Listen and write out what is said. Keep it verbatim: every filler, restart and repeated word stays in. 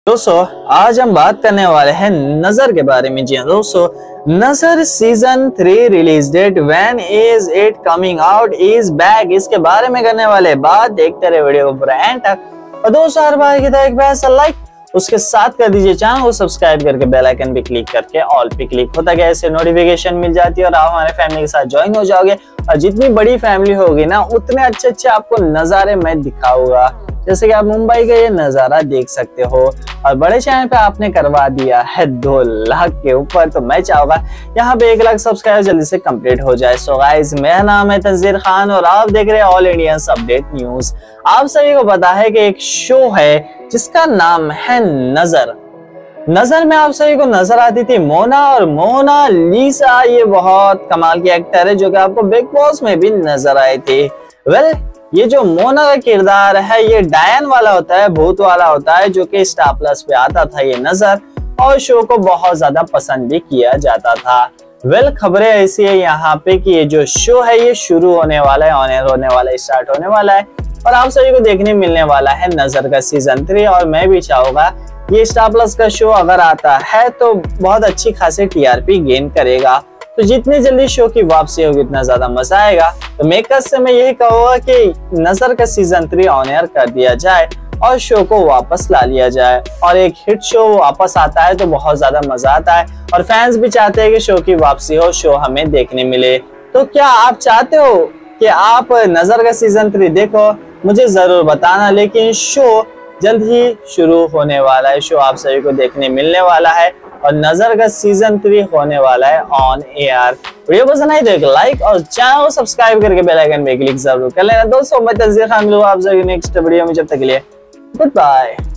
दोस्तों आज हम बात करने वाले हैं नजर के बारे में। जी हाँ दोस्तों, Nazar season three release date when is it coming out is back, इसके बारे में करने वाले बात। देखते रहे वीडियो को पूरा एंड तक। और दोस्तों हर बार की तरह एक बार लाइक, उसके साथ कर दीजिए चैनल को सब्सक्राइब करके बेल आइकन भी क्लिक करके ऑल पे क्लिक होता गया, इससे नोटिफिकेशन मिल जाती है और आप हमारे फैमिली के साथ ज्वाइन हो जाओगे। और जितनी बड़ी फैमिली होगी ना उतने अच्छे अच्छे आपको नजारे मैं दिखाऊंगा, जैसे कि आप मुंबई का ये नजारा देख सकते हो। और बड़े चैनल पे आपने करवा दिया है दो लाख के ऊपर, तो मैं चाहूंगा यहाँ पे एक लाख सब्सक्राइबर जल्दी से कंप्लीट हो जाए। सो गाइस, मेरा नाम है तंजीर खान और आप देख रहे हैं ऑल इंडियन अपडेट न्यूज। आप सभी को पता है कि एक शो है जिसका नाम है नजर। नजर में आप सभी को नजर आती थी मोना और मोनालिसा। ये बहुत कमाल की एक्टर है जो कि आपको बिग बॉस में भी नजर आए थे। वेल well, ये जो मोना का किरदार है ये डायन वाला होता है, भूत वाला होता है, जो कि स्टार प्लस पे आता था ये नजर, और शो को बहुत ज्यादा पसंद भी किया जाता था। वेल well, खबरें ऐसी है यहाँ पे कि ये जो शो है ये शुरू होने वाला है, ऑन एयर होने वाला है, स्टार्ट होने वाला है और आप सभी को देखने मिलने वाला है नजर का सीजन थ्री। और मैं भी चाहूंगा ये स्टार प्लस का शो अगर आता है तो बहुत अच्छी खासी टीआरपी गेन करेगा। तो जितनी जल्दी शो की वापसी होगी उतना ज्यादा मजा आएगा। तो मेकर्स से मैं यही कहूंगा कि नजर का सीजन थ्री ऑन एयर कर दिया जाए और शो को वापस ला लिया जाए। और एक हिट शो वापस आता है तो बहुत ज्यादा मजा आता है और फैंस भी चाहते हैं कि शो की वापसी हो, शो हमें देखने मिले। तो क्या आप चाहते हो कि आप नजर का सीजन थ्री देखो? मुझे जरूर बताना। लेकिन शो जल्द ही शुरू होने वाला है, शो आप सभी को देखने मिलने वाला है और नजर का सीजन थ्री होने वाला है ऑन एयर। वीडियो पसंद आई तो एक लाइक और चैनल को सब्सक्राइब करके बेल आइकन पे क्लिक जरूर कर लेना। दोस्तों मैं तंजीर खान मिलूंगा आप सभी नेक्स्ट वीडियो में, जब तक के लिए गुड बाय।